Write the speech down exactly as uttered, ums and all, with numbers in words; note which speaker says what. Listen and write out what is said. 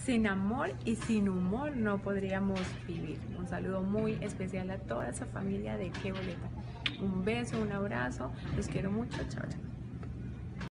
Speaker 1: sin amor y sin humor no podríamos vivir. Un saludo muy especial a toda esa familia de Qué Boleta. Un beso, un abrazo, los quiero mucho, chao, chao.